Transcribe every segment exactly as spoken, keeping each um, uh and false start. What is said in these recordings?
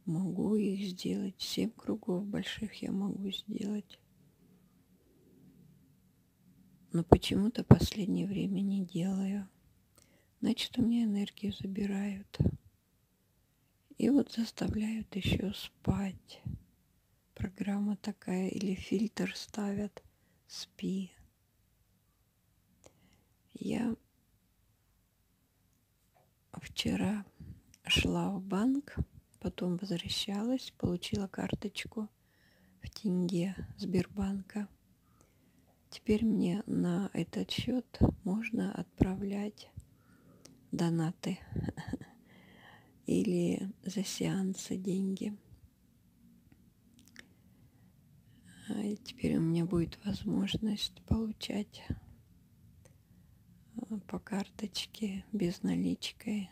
Могу их сделать. Семь кругов больших я могу сделать. Но почему-то в последнее время не делаю. Значит, у меня энергию забирают. И вот заставляют еще спать. Программа такая, или фильтр ставят. Спи. Я вчера шла в банк, потом возвращалась, получила карточку в тенге Сбербанка. Теперь мне на этот счет можно отправлять донаты или за сеансы деньги. И теперь у меня будет возможность получать по карточке безналичкой.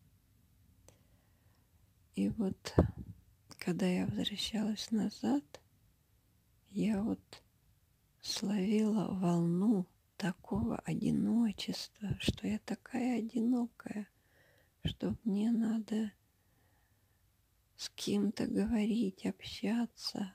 И вот когда я возвращалась назад, я вот словила волну такого одиночества, что я такая одинокая, что мне надо с кем-то говорить, общаться.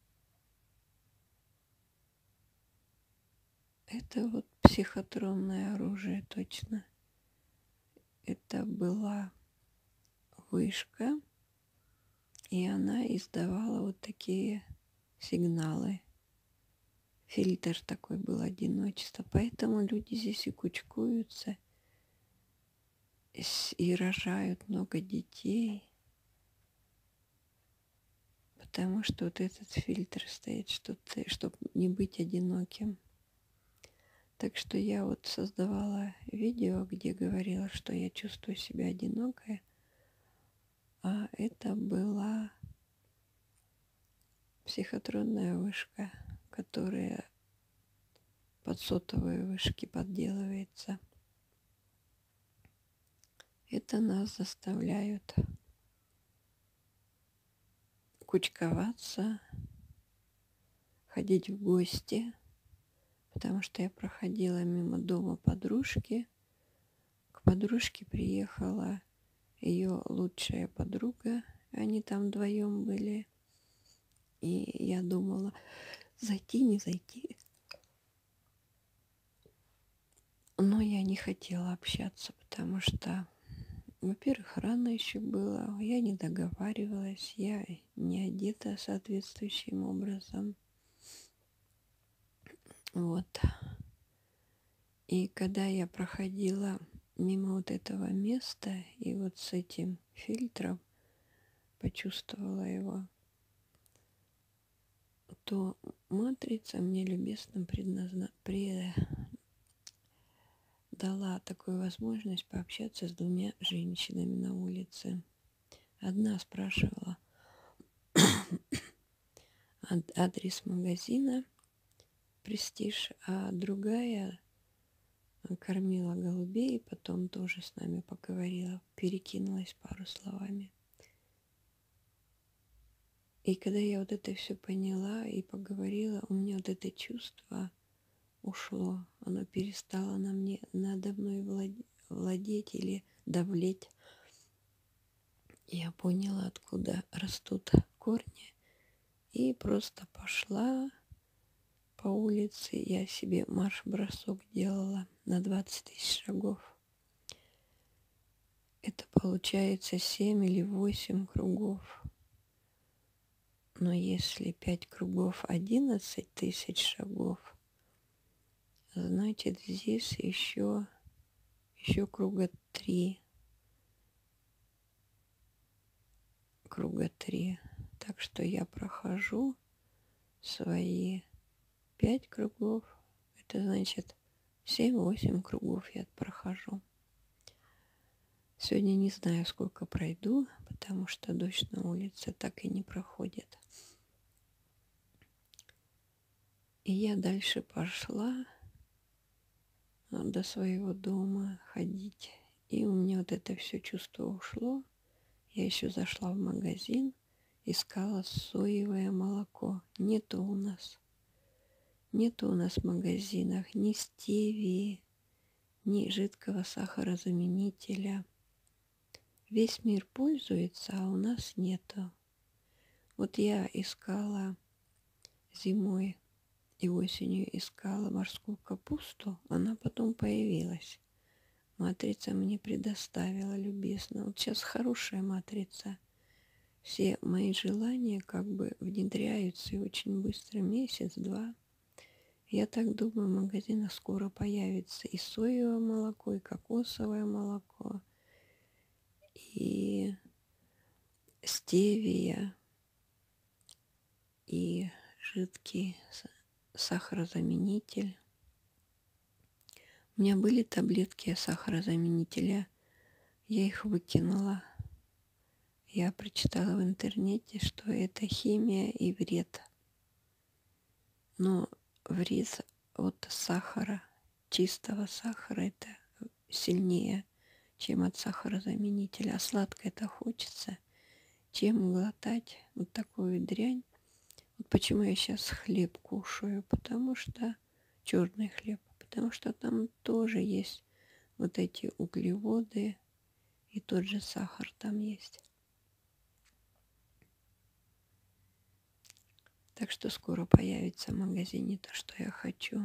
Это вот психотронное оружие точно. Это была вышка, и она издавала вот такие сигналы. Фильтр такой был одиночества. Поэтому люди здесь и кучкуются, и рожают много детей. Потому что вот этот фильтр стоит, что ты, чтобы не быть одиноким. Так что я вот создавала видео, где говорила, что я чувствую себя одинокой. А это была психотронная вышка, которая под сотовые вышки подделывается. Это нас заставляют кучковаться, ходить в гости, потому что я проходила мимо дома подружки. К подружке приехала ее лучшая подруга, они там вдвоем были. И я думала, зайти, не зайти. Но я не хотела общаться, потому что, во-первых, рано еще было, я не договаривалась, я не одета соответствующим образом. Вот. И когда я проходила мимо вот этого места и вот с этим фильтром почувствовала его, то матрица мне любезно предназна... при... дала такую возможность пообщаться с двумя женщинами на улице. Одна спрашивала адрес магазина «Престиж», а другая кормила голубей, потом тоже с нами поговорила, перекинулась пару словами. И когда я вот это все поняла и поговорила, у меня вот это чувство ушло. Оно перестало на мне, надо мной владеть, владеть или давлеть. Я поняла, откуда растут корни. И просто пошла по улице. Я себе марш-бросок делала на двадцать тысяч шагов. Это получается семь или восемь кругов. Но если пять кругов одиннадцать тысяч шагов, значит здесь еще, еще круга три. Круга три. Так что я прохожу свои пять кругов. Это значит семь-восемь кругов я прохожу. Сегодня не знаю, сколько пройду, потому что дождь на улице так и не проходит. И я дальше пошла до своего дома ходить. И у меня вот это все чувство ушло. Я еще зашла в магазин, искала соевое молоко. Нету у нас. Нету у нас в магазинах ни стевии, ни жидкого сахарозаменителя. Весь мир пользуется, а у нас нету. Вот я искала зимой и осенью искала морскую капусту, она потом появилась. Матрица мне предоставила любезно. Вот сейчас хорошая матрица. Все мои желания как бы внедряются и очень быстро, месяц-два. Я так думаю, в магазинах скоро появится и соевое молоко, и кокосовое молоко, и стевия, и жидкий сахарозаменитель. У меня были таблетки сахарозаменителя, я их выкинула. Я прочитала в интернете, что это химия и вред. Но вред от сахара, чистого сахара, это сильнее, чем от сахарозаменителя. А сладкое-то хочется. Чем глотать вот такую дрянь? Вот почему я сейчас хлеб кушаю, потому что черный хлеб, потому что там тоже есть вот эти углеводы и тот же сахар там есть. Так что скоро появится в магазине то, что я хочу.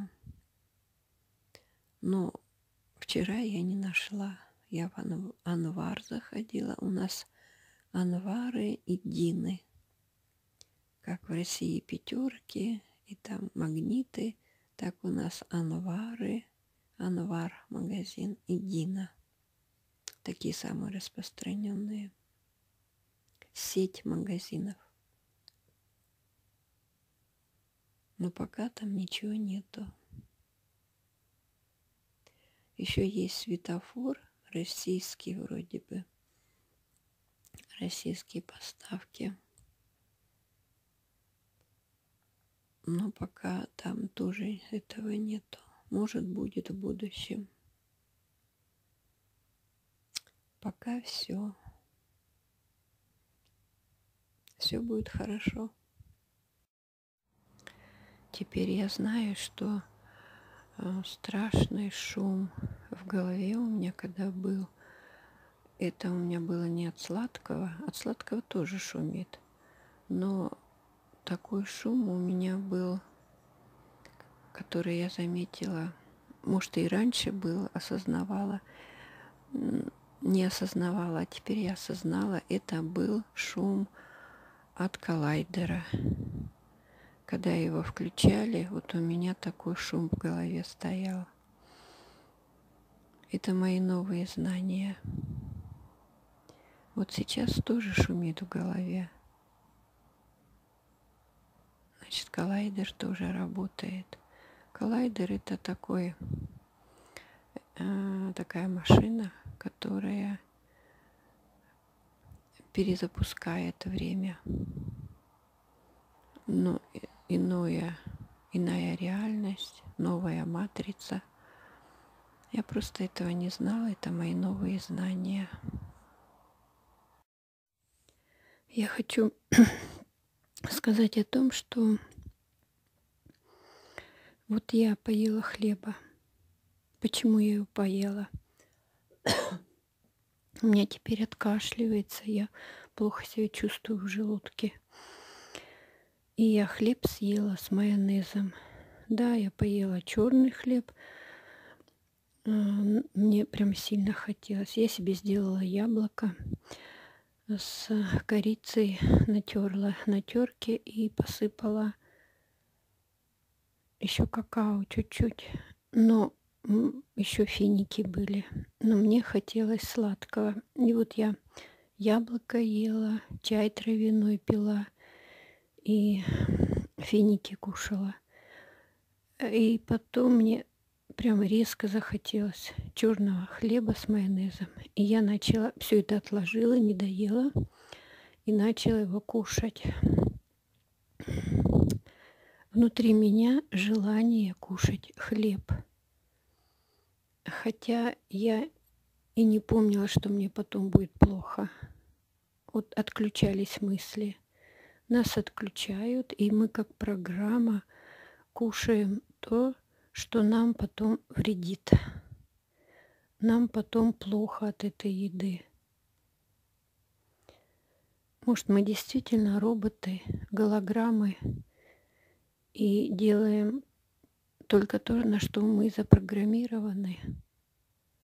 Но вчера я не нашла. Я в Анвар заходила. У нас Анвары и Дины. Как в России пятерки и там магниты, так у нас Анвары, Анвар магазин и Дина. Такие самые распространенные. Сеть магазинов. Но пока там ничего нету. Еще есть светофор российский вроде бы. Российские поставки. Но пока там тоже этого нету. Может, будет в будущем. Пока все. Все будет хорошо. Теперь я знаю, что э, страшный шум в голове у меня когда был. Это у меня было не от сладкого. От сладкого тоже шумит. Но такой шум у меня был, который я заметила, может, и раньше был, осознавала, не осознавала, а теперь я осознала, это был шум от коллайдера. Когда его включали, вот у меня такой шум в голове стоял. Это мои новые знания. Вот сейчас тоже шумит в голове. Значит, коллайдер тоже работает. Коллайдер — это такой, э, такая машина, которая перезапускает время. Но иное, иная реальность, новая матрица. Я просто этого не знала, это мои новые знания. Я хочу сказать о том, что вот я поела хлеба. Почему я его поела? У меня теперь откашливается, я плохо себя чувствую в желудке. И я хлеб съела с майонезом. Да, я поела черный хлеб. Мне прям сильно хотелось. Я себе сделала яблоко с корицей, натерла на терке и посыпала еще какао чуть-чуть. Но еще финики были. Но мне хотелось сладкого. И вот я яблоко ела, чай травяной пила и финики кушала. И потом мне прям резко захотелось черного хлеба с майонезом. И я начала, все это отложила, не доела, и начала его кушать. Внутри меня желание кушать хлеб. Хотя я и не помнила, что мне потом будет плохо. Вот отключались мысли. Нас отключают, и мы как программа кушаем то, что нам потом вредит. Нам потом плохо от этой еды. Может, мы действительно роботы, голограммы и делаем только то, на что мы запрограммированы.